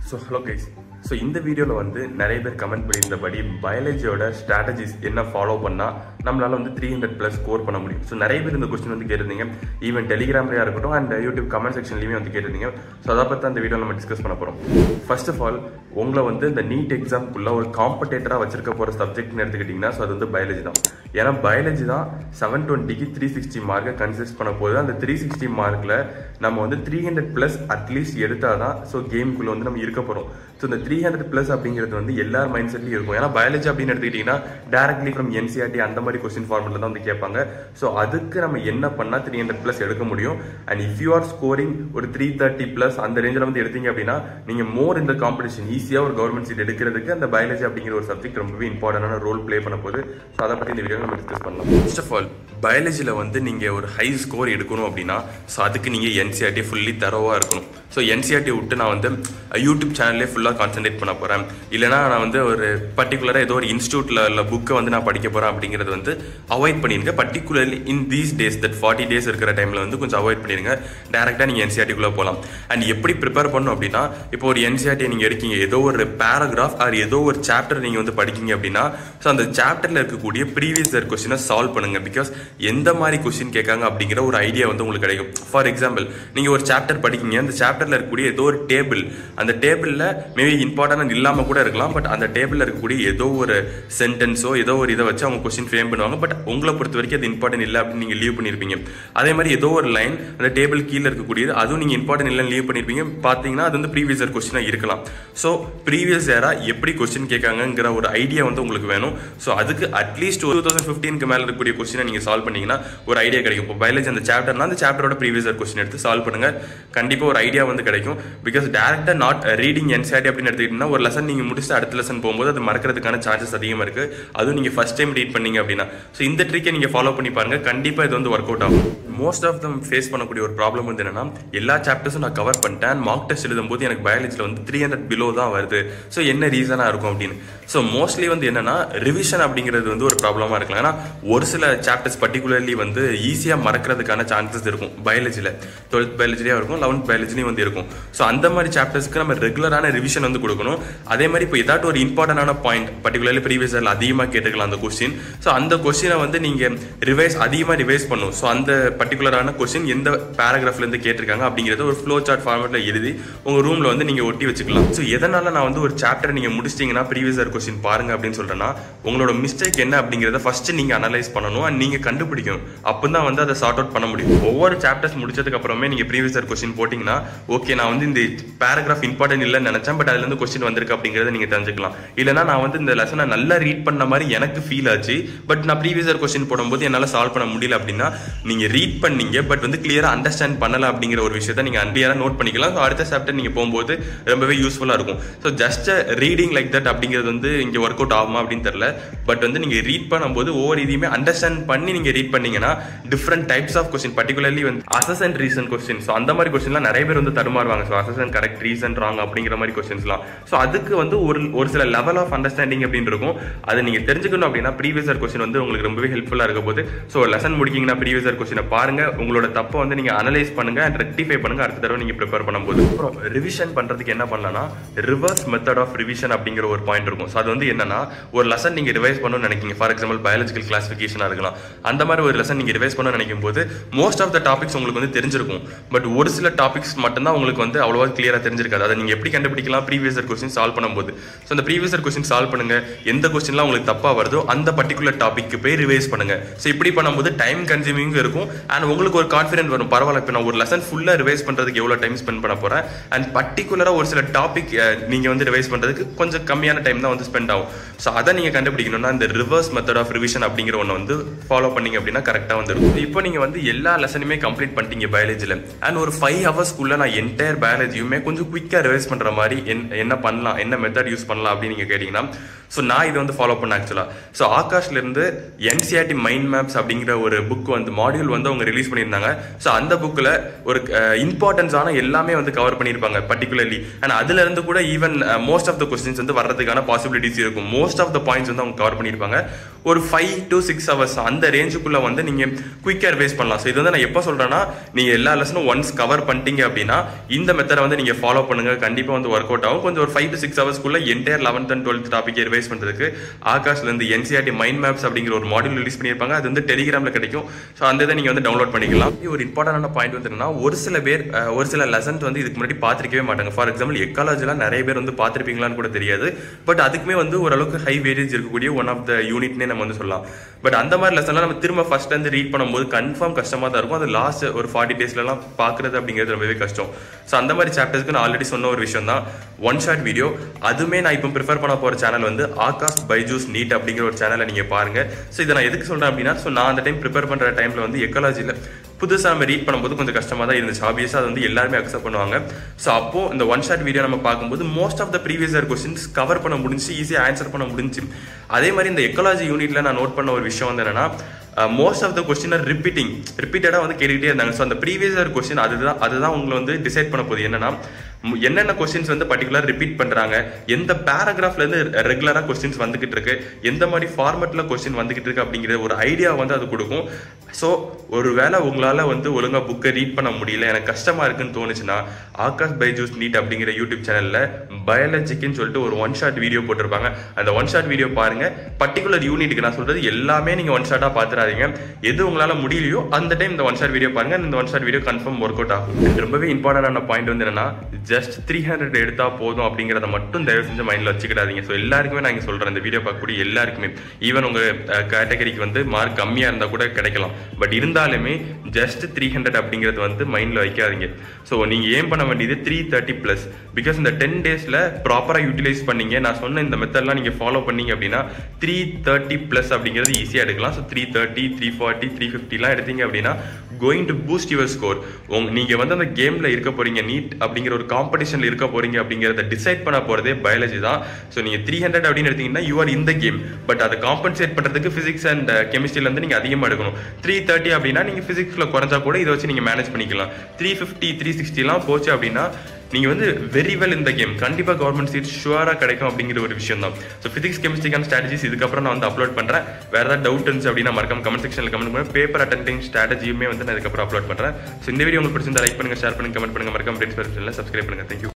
So hello guys. So in the video வந்து நிறைய பேர் கமெண்ட் பண்ணியிருந்தபடி பயாலஜியோட ஸ்ட்ராட்டஜிஸ் என்ன ஃபாலோ பண்ணா நம்மளால வந்து 300+ ஸ்கோர் பண்ண முடியும். ஸோ நிறைய பேர் இந்த கொஸ்டின் வந்து கேட்டிருந்தீங்க, ஈவன் டெலிகிராம்லேயா இருக்கட்டும் அண்ட் யூடியூப் கமெண்ட் செக்ஷன்லையுமே வந்து கேட்டிருந்தீங்க. ஸோ அதை பற்றி அந்த வீடியோ நம்ம டிஸ்கஸ் பண்ண போகிறோம். ஃபர்ஸ்ட் ஆஃப் ஆல் உங்களை வந்து இந்த நீட் எக்ஸாம்க்குள்ள ஒரு காம்படேட்டராக வச்சிருக்க போகிற சப்ஜெக்ட்னு எடுத்துக்கிட்டிங்கன்னா ஸோ அது வந்து பயாலஜி தான். ஏன்னா பயாலஜி தான் 720க்கு 360 மார்க்கை கன்சிஸ்ட் பண்ண போகுது. அந்த 360 மார்க்கில் நம்ம வந்து 300+ அட்லீஸ்ட் எடுத்தால் தான் ஸோ கேமுக்குள்ளே வந்து நம்ம இருக்க போகிறோம். ஸோ இந்த 300+ அப்படிங்கிறது வந்து எல்லார் மைண்ட் செட்லையும் இருக்கும். ஏன்னா பயாலஜி அப்படின்னு எடுத்துக்கிட்டிங்கன்னா டேரக்ட்லி ஃப்ரம் என்சிஆர்டி அந்த மாதிரி கொஸ்டின் ஃபார்மெட்டில் தான் வந்து கேட்பாங்க. ஸோ அதுக்கு நம்ம என்ன பண்ணால் 300+ எடுக்க முடியும். And if you are scoring ஒரு 330+ அந்த ரேஞ்சில் வந்து எடுத்தீங்க அப்படின்னா நீங்கள் மோர் இந்த காம்படிஷன் ஈஸியாக ஒரு கவர்மெண்ட் சீட் எடுக்கிறதுக்கு அந்த பயாலஜி அப்படிங்கிற ஒரு சப்ஜெக்ட் ரொம்பவே இம்பார்ட்டன்டான ரோல் ப்ளே பண்ண போகுது. ஸோ அதை பற்றி இந்த வீடியோ நம்ம டிஸ்கஸ் பண்ணலாம். ஃபர்ஸ்ட் ஆஃப் ஆல் பயாலஜியில் வந்து நீங்கள் ஒரு ஹை ஸ்கோர் எடுக்கணும் அப்படின்னா ஸோ அதுக்கு நீங்கள் என்சிஆர்டி ஃபுல்லி தரோவாக இருக்கணும். ஸோ என்சிஆர்டி விட்டு நான் வந்து யூடியூப் சேனல்லே ஃபுல்லாக கான்சென்ட்ரேட் பண்ண போகிறேன், இல்லைனா நான் வந்து ஒரு பர்டிகுலராக ஏதோ ஒரு இன்ஸ்டியூட்டில் உள்ள புக்கை வந்து நான் படிக்க போகிறேன் அப்படிங்கிறது வந்து அவாய்ட் பண்ணிடுங்க. Particularly in these days that 40 days இருக்கிற டைமில் வந்து கொஞ்சம் அவாய்ட் பண்ணிடுங்க. டேரெக்டாக நீங்கள் என்சிஆர்டிக்குள்ளே போகலாம். அண்ட் எப்படி ப்ரிப்பேர் பண்ணணும் அப்படின்னா, இப்போ ஒரு என்சிஆர்டியை நீங்கள் எடுக்கீங்க, ஏதோ ஒரு பேராகிராஃப் ஆர் ஏதோ ஒரு சாப்டர் நீங்கள் வந்து படிக்கீங்க அப்படின்னா ஸோ அந்த சாப்டரில் இருக்கக்கூடிய ப்ரீவியஸ் இயர் கொஸ்டினை சால்வ் பண்ணுங்கள். பிகாஸ் எந்த மாதிரி கொஸ்டின் கேட்காங்க அப்படிங்கிற ஒரு ஐடியா வந்து உங்களுக்கு கிடைக்கும். ஃபார் எக்ஸாம்பிள் நீங்கள் ஒரு சாப்டர் படிக்கீங்க, அந்த சாப்டரில் இருக்கக்கூடிய ஏதோ ஒரு டேபிள், அந்த டேபிளில் மேபி இம்பார்ட்டன்ட் இல்லாமல் கூட இருக்கலாம், பட் அந்த டேபிளில் இருக்கக்கூடிய ஏதோ ஒரு சென்டென்ஸோ ஏதோ ஒரு இதை வச்சு அவங்க கொஸ்டின் ஃப்ரேம் பண்ணுவாங்க. பட் உங்களை பொறுத்த வரைக்கும் அது இம்பார்ட்டன்ட் இல்லை அப்படின்னு நீங்கள் லீவ் பண்ணியிருப்பீங்க. அதே மாதிரி ஏதோ ஒரு லைன் அந்த டேபிள் கீழே இருக்கக்கூடியது அதுவும் நீங்கள் இம்பார்ட்டன்ட் இல்லைன்னு லீவ் பண்ணியிருப்பீங்க. பார்த்தீங்கன்னா அது வந்து ப்ரீவியஸ் இயர் கொஸ்டினாக இருக்கலாம். ஸோ ப்ரீவியஸ் இயராக எப்படி கொஸ்டின் கேட்காங்கிற ஒரு ஐடியா வந்து உங்களுக்கு வேணும். ஸோ அதுக்கு அட்லீஸ்ட் 2015க்கு மேலே இருக்கக்கூடிய கொஸ்டினை நீங்கள் சால்வ் பண்ணீங்கன்னா ஒரு ஐடியா கிடைக்கும். இப்போ பயாலஜி அந்த சாப்டர்னா அந்த சாப்டரோட ப்ரீவியஸ் இயர் கொஸ்டின் எடுத்து சால்வ் பண்ணுங்க, கண்டிப்பாக ஒரு ஐடியா வந்து கிடைக்கும். பிகாஸ் டேரக்டாக நாட் ரீடிங் என்சிஆர்டி அப்படின்னு எடுத்துக்கிட்டீங்கன்னா ஒரு லெசன் நீங்கள் முடிச்சுட்டு அடுத்த லெசன் போகும்போது அது மறக்கிறதுக்கான சான்சஸ் அதிகமாக இருக்கு. அதுவும் நீங்கள் ஃபர்ஸ்ட் டைம் ரீட் பண்ணீங்க அப்படின்னா ஸோ இந்த ட்ரிக்கை நீங்கள் ஃபாலோ பண்ணி பாருங்க, கண்டிப்பாக இது வந்து ஒர்க் அவுட் ஆகும். மோஸ்ட் ஆஃப் தம் ஃபேஸ் பண்ணக்கூடிய ஒரு ப்ராப்ளம் வந்து என்னன்னா, எல்லா சாப்டர்ஸும் நான் கவர் பண்ணிட்டேன், மார்க் டெஸ்ட் எழுதும்போது எனக்கு பயாலஜியில் வந்து 300 பிலோ தான் வருது. ஸோ என்ன ரீசனாக இருக்கும் அப்படின்னு. ஸோ மோஸ்ட்லி வந்து என்னன்னா ரிவிஷன் அப்படிங்கிறது வந்து ஒரு ப்ராப்ளமாக இருக்கலாம். ஏன்னா ஒரு சில சாப்டர்ஸ் பர்டிகுலர்லி வந்து ஈஸியாக மறக்கிறதுக்கான சான்சஸ் இருக்கும். பயாலஜியில் 12th பயாலஜிலேயும் இருக்கும், 11th பயாலஜிலையும் வந்து இருக்கும். ஸோ அந்த மாதிரி சாப்டர்ஸ்க்கு நம்ம ரெகுலரான ரிவிஷன் வந்து கொடுக்கணும். அதே மாதிரி இப்போ ஏதாட்டும் ஒரு இம்பார்ட்டன்டான பாயிண்ட் பர்டிகுலர்லி ப்ரீவியஸ் இயர்ல அதிகமாக கேட்டுக்கலாம் அந்த கொஸ்டின். ஸோ அந்த கொஸ்டினை வந்து நீங்கள் அதிகமாக ரிவைஸ் பண்ணும். ஸோ அந்த பர்டிகுலரான கொஸ்டின் எந்த பேராகிராஃப்லேருந்து கேட்டிருக்காங்க அப்படிங்கிறத ஒரு ஃப்ளோ சார்ட் ஃபார்மேட்டில் எழுதி உங்கள் ரூமில் வந்து நீங்கள் ஒட்டி வச்சுக்கலாம். ஸோ எதனால நான் வந்து ஒரு சாப்டர் நீங்கள் முடிச்சிட்டிங்கன்னா ப்ரீவியஸ் இயர் கொஸ்டின் பாருங்க அப்படின்னு சொல்கிறேன்னா, உங்களோட மிஸ்டேக் என்ன அப்படிங்கிறத ஃபர்ஸ்ட் நீங்கள் அனலைஸ் பண்ணணும் அண்ட் நீங்கள் கண்டுபிடிக்கணும். அப்போ தான் வந்து அதை சார்ட் அவுட் பண்ண முடியும். ஒவ்வொரு சாப்டர்ஸ் முடிச்சதுக்கு அப்புறமே நீங்கள் ப்ரீவியஸ் இயர் கொஸ்டின் போட்டிங்கன்னா ஓகே நான் வந்து இந்த பேராகிராஃப் இம்பார்ட்டன்ட் இல்லைன்னு நினச்சேன், பட் அதுலேருந்து கொஸ்டின் வந்திருக்கு அப்படிங்கிறத நீங்கள் தெரிஞ்சுக்கலாம். இல்லைனா நான் வந்து இந்த லெசனை நல்லா ரீட் பண்ண மாதிரி எனக்கு ஃபீல் ஆச்சு, பட் நான் ப்ரீவியஸ் இயர் கொஸ்டின் போடும்போது என்னால் சால்வ் பண்ண முடியல அப்படின்னா நீங்கள் ரீட் பண்ணீங்க பட் வந்து கிளியராக அண்டர்ஸ்டாண்ட் பண்ணல அப்படிங்கிற ஒரு விஷயத்தை நீங்கள் அன்பியாக நோட் பண்ணிக்கலாம். ஸோ அடுத்த சாப்டர் நீங்கள் போகும்போது ரொம்பவே யூஸ்ஃபுல்லாக இருக்கும். So just reading like that அப்படிங்கிறது வந்து இங்கே ஒர்க் அவுட் ஆகுமா அப்படின்னு தெரியல. பட் வந்து நீங்கள் ரீட் பண்ணும்போது ஒவ்வொரு இதையுமே அண்டர்ஸ்டாண்ட் பண்ணி நீங்கள் ரீட் பண்ணீங்கன்னா different types of question particularly வந்து அசஸ் அண்ட் ரீசன் கொஸ்டின். ஸோ அந்த மாதிரி கொஸ்டின்லாம் நிறைய பேர் வந்து தடுமாறுவாங்க. ஸோ அசஸ் அண்ட் கரெக்ட், ரீசன் ராங் அப்படிங்கிற மாதிரி கொஸ்டின்ஸ்லாம். ஸோ அதுக்கு வந்து ஒரு சில லெவல் ஆஃப் அண்டர்ஸ்டாண்டிங் அப்படின்னு இருக்கும். அதை நீங்கள் தெரிஞ்சுக்கணும் அப்படின்னா ப்ரீவியஸ் இயர் கொஸ்டின் வந்து உங்களுக்கு ரொம்பவே ஹெல்ப்ஃபுல்லாக இருக்க போது. ஸோ லெசன் முடிக்கிங்கன்னா ப்ரீவியஸ் இயர் கொஸ்டினை பாருங்க, உங்களோட தப்பை வந்து நீங்கள் அனலைஸ் பண்ணுங்க அண்ட் ரெக்டிஃபை பண்ணுங்க அடுத்த தடவை நீங்கள் ப்ரிப்பேர் பண்ணும்போது. அப்புறம் ரிவிஷன் பண்ணுறதுக்கு என்ன பண்ணலாம்னா ரிவர்ஸ் மெத்தட் ஆஃப் ரிவிஷன் அப்படிங்கிற ஒரு பாயிண்ட் இருக்கும். ஸோ அது வந்து என்னன்னா, ஒரு லெசன் நீங்கள் ரிவைஸ் பண்ணணும்னு நினைக்கிங்க, ஃபார் எக்ஸாம்பிள் பயாலஜிக்கல் கிளாசிஃபிகேஷனாக இருக்கலாம். அந்த மாதிரி ஒரு லெசன் நீங்கள் ரிவைஸ் பண்ணணும்னு நினைக்கும் போது மோஸ்ட் ஆஃப் த டாபிக்ஸ் உங்களுக்கு வந்து தெரிஞ்சிருக்கும், பட் ஒரு சில டாபிக்ஸ் மட்டும்தான் உங்களுக்கு வந்து அவ்வளோவா கிளியராக தெரிஞ்சிருக்காது. அதை நீங்கள் எப்படி கண்டுபிடிக்கலாம்? ப்ரீவியஸ் இயர் கொஸ்டின் சால்வ் பண்ணும்போது. ஸோ அந்த ப்ரீவியஸ் இயர் கொஸ்டின் சால்வ் பண்ணுங்க, எந்த கொஸ்டின்லாம் உங்களுக்கு தப்பாக வருதோ அந்த பர்டிகுலர் டாபிக்கு போய் ரிவைஸ் பண்ணுங்க. ஸோ இப்படி பண்ணும்போது டைம் கன்சியூமிங் இருக்கும் அண்ட் உங்களுக்கு ஒரு கான்ஃபிடென்ட் வரும். பரவாயில்ல, இப்போ நான் ஒரு லெசன் ஃபுல்லாக ரிவைஸ் பண்ணுறதுக்கு எவ்வளோ டைம் ஸ்பெண்ட் பண்ண போகிறேன் அண்ட் பர்டிகுலராக ஒரு சில டாபிக் நீங்கள் வந்து ரிவைஸ் பண்ணுறதுக்கு கொஞ்சம் கம்மியான டைம் தான் வந்து ஸ்பெண்ட் ஆகும். ஸோ அதை நீங்கள் கண்டுபிடிக்கணும்னா இந்த ரிவர்ஸ் மெத்தட் ஆஃப் ரிவிஷன் அப்படிங்கிற ஒன்று வந்து ஃபாலோ பண்ணீங்க அப்படின்னா கரெக்டாக வந்துடும். இப்போ நீங்கள் வந்து எல்லா லெசனுமே கம்ப்ளீட் பண்ணிட்டீங்க பயாலஜியில் அண்ட் ஒரு 5 ஹவர்ஸ்க்குள்ளே நான் என்டையர் பயாலஜியுமே கொஞ்சம் குயிக்காக ரிவைஸ் பண்ணுற மாதிரி என்ன பண்ணலாம், என்ன மெத்தட் யூஸ் பண்ணலாம் அப்படின்னு நீங்கள் கேட்டிங்கன்னா, ஸோ நான் இதை வந்து ஃபாலோ பண்ண ஆக்சுவலாக. ஸோ ஆகாஷ்லேருந்து என்சிஆர்டி மைண்ட் மேப்ஸ் அப்படிங்கிற ஒரு புக் வந்து மாடியூல் வந்து அவங்க ரிலீஸ் பண்ணியிருந்தாங்க. ஸோ அந்த புக்கில் ஒரு இம்பார்ட்டன்ஸான எல்லாமே வந்து கவர் பண்ணியிருப்பாங்க பர்டிகுலர்லி. அண்ட் அதுல இருந்து கூட even most of the questions வந்து வர்றதுக்கான பாசிபிலிட்டிஸ் இருக்கும். மோஸ்ட் ஆஃப் த பாயிண்ட்ஸ் வந்து அவங்க கவர் பண்ணியிருப்பாங்க. ஒரு 5 to 6 hours அந்த ரேஞ்சுக்குள்ள வந்து நீங்க குயிக்கா ரிவைஸ் பண்ணலாம். ஸோ இது வந்து நான் எப்போ சொல்றேன்னா, நீங்க எல்லா லெசனும் ஒன்ஸ் கவர் பண்ணிட்டீங்க அப்படின்னா இந்த மெத்தடை வந்து நீங்க ஃபாலோ பண்ணுங்க. கண்டிப்பா வந்து ஒர்க் அவுட் ஆகும். கொஞ்சம் ஒரு 5 to 6 hours entire 11th and 12th topic revise பண்றதுக்கு ஆகாஷ்ல இருந்து NCERT மைண்ட் மேப்ஸ் அப்படிங்கிற ஒரு மாடியூல் ரிலீஸ் பண்ணியிருப்பாங்க. அது வந்து டெலிகிராம்ல கிடைக்கும். ஸோ அந்த இதை நீங்க வந்து டவுன்லோட் பண்ணிக்கலாம். ஒரு இம்பார்ட்டன்டான பாயிண்ட் வந்து என்னன்னா, ஒரு சில பேர் ஒரு சில லெசன்ஸ் வந்து இதுக்கு முன்னாடி பார்த்திருக்கவே மாட்டாங்க. ஃபார் எக்ஸாம்பிள் எக்காலஜிலாம் நிறைய பேர் வந்து பார்த்திருப்பீங்களான்னு கூட தெரியாது. பட் அதுக்குமே வந்து ஓரளவுக்கு ஹை வேரியேஜ் இருக்கக்கூடிய ஒன் ஆஃப் த யூனிட்னே நம்ம வந்து சொல்லலாம். பட் அந்த மாதிரி லெசன்லாம் நம்ம திரும்ப ஃபர்ஸ்ட் வந்து ரீட் பண்ணும்போது கன்ஃபார்ம் கஷ்டமா தான் இருக்கும். அது லாஸ்ட் ஒரு 40 daysலாம் பார்க்கறது அப்படிங்கிறது ரொம்பவே கஷ்டம். ஸோ அந்த மாதிரி சாப்டர்ஸ்க்கு நான் ஆல்ரெடி சொன்ன ஒரு விஷயம் தான் ஒன் ஷாட் வீடியோ. அதுமே நான் இப்போ ப்ரிஃபர் பண்ண போகிற சேனல் வந்து ஆகாஷ் பைஜூஸ் நீட் அப்படிங்கிற ஒரு சேனலை நீங்கள் பாருங்க. ஸோ இதை நான் எதுக்கு சொல்கிறேன் அப்படின்னா, ஸோ நான் அந்த டைம் ப்ரிப்பேர் பண்ணுற டைமில் வந்து எக்காலஜியில் புதுசாக நம்ம ரீட் பண்ணும்போது கொஞ்சம் கஷ்டமாக தான் இருந்துச்சு. ஆப்வியஸாக அது வந்து எல்லாருமே அக்செப்ட் பண்ணுவாங்க. ஸோ அப்போ இந்த ஒன் ஷாட் வீடியோ நம்ம பார்க்கும்போது most of the previous year questions cover பண்ண முடிஞ்சு, ஈஸியாக ஆன்சர் பண்ண முடிஞ்சு. அதே மாதிரி இந்த எக்காலஜி யூனிட்ல நான் நோட் பண்ண ஒரு விஷயம் வந்து என்னன்னா, most of the question are ரிப்பீட்டடாக வந்து கேட்டுக்கிட்டே இருந்தாங்க. ஸோ அந்த ப்ரீவியஸ் இயர் கொஸ்டின் அதுதான் உங்களை வந்து டிசைட் பண்ண போகுது. என்னன்னா, என்னென்ன கொஸ்டின்ஸ் வந்து பர்டிகுலர் ரிப்பீட் பண்றாங்க, எந்த பேராகிராஃப்ல இருந்து ரெகுலரா கொஸ்டின்ஸ் வந்துகிட்டு இருக்கு, எந்த மாதிரி ஃபார்மேட்ல கொஸ்டின் வந்துகிட்டு இருக்கு அப்படிங்கிற ஒரு ஐடியா வந்து அது கொடுக்கும். ஸோ ஒருவேளை உங்களால வந்து ஒழுங்கா புக்கை ரீட் பண்ண முடியல, எனக்கு கஷ்டமா இருக்குன்னு தோணுச்சுன்னா, ஆகாஷ் பைஜூஸ் நீட் அப்படிங்கிற யூடியூப் சேனல்ல பயாலஜிக்குன்னு சொல்லிட்டு ஒரு ஒன் ஷாட் வீடியோ போட்டிருப்பாங்க. அந்த ஒன் ஷாட் வீடியோ பாருங்க. பர்டிகுலர் யூனிட்டுக்கு நான் சொல்றது எல்லாமே நீங்க ஒன் ஷாட்டா பாத்துறாதீங்க. எது உங்களால முடியலையோ அந்த டைம் இந்த ஒன் ஷாட் வீடியோ பாருங்க. இந்த one shot video confirm work out ஆகும். ரொம்பவே இம்பார்ட்டன்டான பாயிண்ட் வந்து என்னன்னா, ஜஸ்ட் 300 எடுத்தா போதும் அப்படிங்கிறத மட்டும் தயவு செஞ்சு மைண்ட்ல வச்சுக்கிடாதீங்க. ஸோ எல்லாருக்குமே நான் சொல்றேன், இந்த வீடியோ பார்க்கக்கூடிய எல்லாருக்குமே, ஈவன் உங்க கேட்டகரிக்கு வந்து மார்க் கம்மியா இருந்தா கூட கிடைக்கலாம். பட் இருந்தாலுமே ஜஸ்ட் 300 அப்படிங்கிறது வந்து மைண்ட்ல வைக்காதீங்க. ஸோ நீங்க ஏம் பண்ண வேண்டியது 330+. பிகாஸ் இந்த 10 daysல ப்ராப்பரா யூட்டிலைஸ் பண்ணீங்க, நான் சொன்ன இந்த மெத்தட்லாம் நீங்க ஃபாலோ பண்ணீங்க அப்படின்னா 330+ அப்படிங்கிறது ஈஸியா எடுக்கலாம். ஸோ 330, 340, 350 எடுத்தீங்க அப்படின்னா going to boost your score. நீங்க வந்து அந்த கேம்ல இருக்க போறீங்க, நீட் அப்படிங்கிற ஒரு காம்படிஷன்ல இருக்க போறீங்க அப்படிங்கறத டிசைட் பண்ண போறதே பயாலஜி தான். ஸோ நீங்க 300 அப்படின்னு எடுத்தீங்கன்னா you are in the game. But அதை காம்பன்சேட் பண்றதுக்கு பிசிக்ஸ் அண்ட் கெமிஸ்ட்ரியில இருந்து நீங்க அதிகமா எடுக்கணும். 330 அப்படின்னா நீங்க பிசிக்ஸ்ல குறைஞ்சா கூட இதை வச்சு நீங்க மேனேஜ் பண்ணிக்கலாம். 350, 360 போச்சு அப்படின்னா நீங்க வந்து வெரி வெல் இந்த கேம். கண்டிப்பா கவர்மெண்ட் சீட் ஷுவரா கிடைக்கும் அப்படிங்கிற ஒரு விஷயம் தான். ஸோ பிசிக்ஸ் கெமிஸ்ட்ரிக்கான ஸ்ட்ராட்டஜிஸ் இதுக்கப்புறம் நான் வந்து அப்லோட் பண்றேன். வேற ஏதாவது டவுட் இருந்துச்சு அப்படின்னா மறக்காம கமெண்ட் செக்ஷன்ல கமெண்ட் பண்ணுங்க. பேப்பர் அட்டெண்டிங் ஸ்ட்ராட்டஜியுமே வந்து நான் இதுக்கப்புறம் அப்லோட் பண்றேன். ஸோ இந்த வீடியோ உங்களுக்கு பிடிச்சிருந்தா லைக் பண்ணுங்க, ஷேர் பண்ணுங்க, கமெண்ட் பண்ணுங்க, மறக்காம சப்ஸ்கிரைப் பண்ணுங்க. தேங்க்யூ.